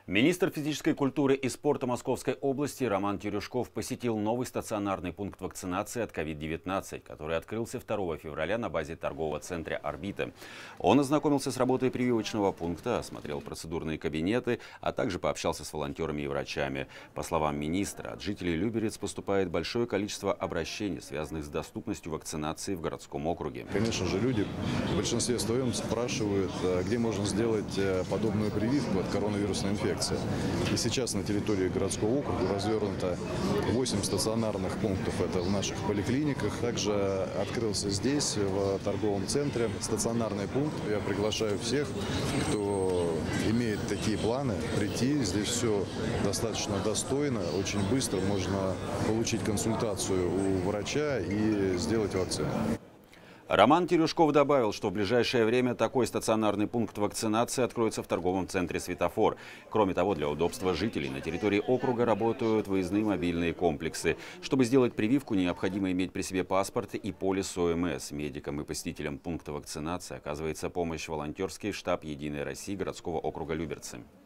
Министр физической культуры и спорта Московской области Роман Терюшков посетил новый стационарный пункт вакцинации от COVID-19, который открылся 2 февраля на базе торгового центра «Орбита». Он ознакомился с работой прививочного пункта, осмотрел процедурные кабинеты, а также пообщался с волонтерами и врачами. По словам министра, от жителей Люберец поступает большое количество обращений, связанных с доступностью вакцинации в городском округе. Конечно же, люди в большинстве своем спрашивают, где можно сделать подобную прививку от коронавирусной инфекции. И сейчас на территории городского округа развернуто 8 стационарных пунктов, это в наших поликлиниках. Также открылся здесь, в торговом центре, стационарный пункт. Я приглашаю всех, кто имеет такие планы, прийти. Здесь все достаточно достойно, очень быстро можно получить консультацию у врача и сделать вакцину. Роман Терюшков добавил, что в ближайшее время такой стационарный пункт вакцинации откроется в торговом центре «Светофор». Кроме того, для удобства жителей на территории округа работают выездные мобильные комплексы. Чтобы сделать прививку, необходимо иметь при себе паспорт и полис ОМС. Медикам и посетителям пункта вакцинации оказывается помощь волонтерский штаб «Единой России» городского округа Люберцы.